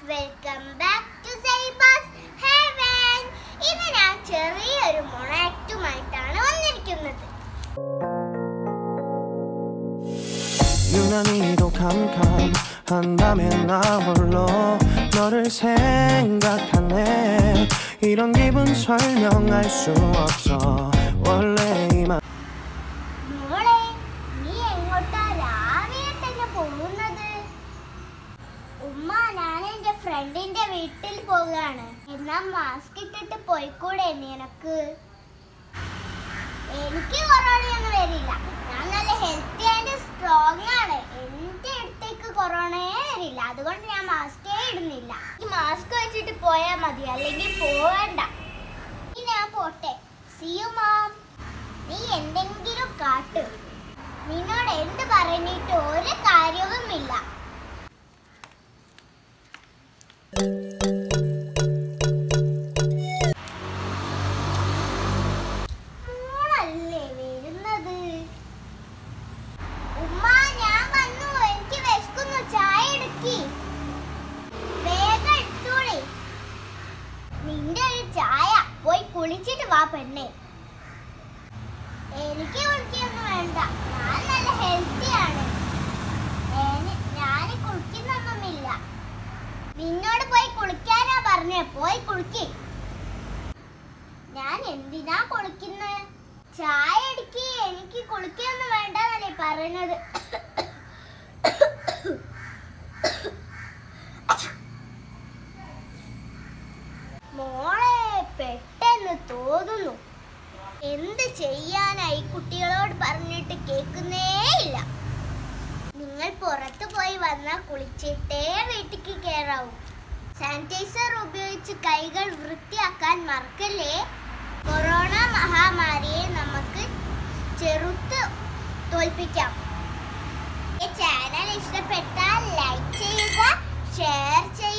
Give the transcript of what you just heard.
Welcome back to സൈബാസ് heaven. ഇന്ന് ഞാൻ ചെറിയൊരു മൊണാക്റ്റുമായിട്ടാണ് വന്നിരിക്കുന്നത്. 유난히도 캄캄한다면 나 홀로 너를 생각하네. 이런 기분 설명할 수 없어. 원래 이만 മോളെ, നീ എങ്ങോട്ടാ രാവിലെ തന്നെ പോകുന്നത്? ഉമ്മ, ഞാൻ എന്റെ ഫ്രണ്ടിന്റെ വീട്ടിൽ പോവുകയാണ്. എന്നാ മാസ്ക് ഇട്ടിട്ട് പോയിക്കൂടെ നിനക്ക്? എനിക്ക് കൊറോണയൊന്നും വരില്ല. ഞാൻ നല്ല ഹെൽത്തി ആൻഡ് സ്ട്രോങ് ആണ്. എന്റെ അടുത്തേക്ക് കൊറോണയെ വരില്ല. അതുകൊണ്ട് ഞാൻ മാസ്കേ ഇടുന്നില്ല. ഈ മാസ്ക് വെച്ചിട്ട് പോയാൽ മതി, അല്ലെങ്കിൽ പോവണ്ട. ഞാൻ പോട്ടെ. See you, mom. നീ എന്തെങ്കിലും കാട്ട്. നിന്നോട് എന്ത് പറഞ്ഞിട്ട് ഒരു കാര്യവുമില്ല. മോളല്ലേ വരുന്നത്? ഉമ്മ, ഞാൻ വന്നു. എനിക്ക് വിശക്കുന്നു. ചായ എടുക്കി. വേഗം എടുത്തോളി. നിന്റെ ഒരു ചായ. പോയി കുളിച്ചിട്ട് വാ പെണ്ണേ. എനിക്ക് കുളിക്കൊന്നും വേണ്ട. ഞാൻ നല്ല ഹെൽത്തി ആണ്. ഞാൻ കുളിക്കുന്നൊന്നുമില്ല. നിന്നോട് പോയി കുളിക്കാനാ പറഞ്ഞേ. പോയി കുളിക്ക്. ഞാൻ എന്തിനാ കുളിക്കുന്നത്? ചായ എടുക്കി. എനിക്ക് കുളിക്കൊന്നും വേണ്ടെന്നല്ലേ പറയുന്നത്. മോളെ, പെട്ടെന്ന് തോന്നുന്നു. എന്ത് ചെയ്യാനായി? കുട്ടികളോട് പറഞ്ഞിട്ട് കേൾക്കുന്നേയില്ല. നിങ്ങൾ പുറത്തു പോയി വന്നാൽ കുളിച്ചിട്ടേ വീട്ടിലേക്ക് കയറാവൂ. സാനിറ്റൈസർ ഉപയോഗിച്ച് കൈകൾ വൃത്തിയാക്കാൻ മറക്കല്ലേ. കൊറോണ മഹാമാരിയെ നമുക്ക് ചെറുത്ത് തോൽപ്പിക്കാം. ഈ ചാനൽ ഇഷ്ടപ്പെട്ടാൽ ലൈക്ക് ചെയ്യുക, ഷെയർ ചെയ്യുക.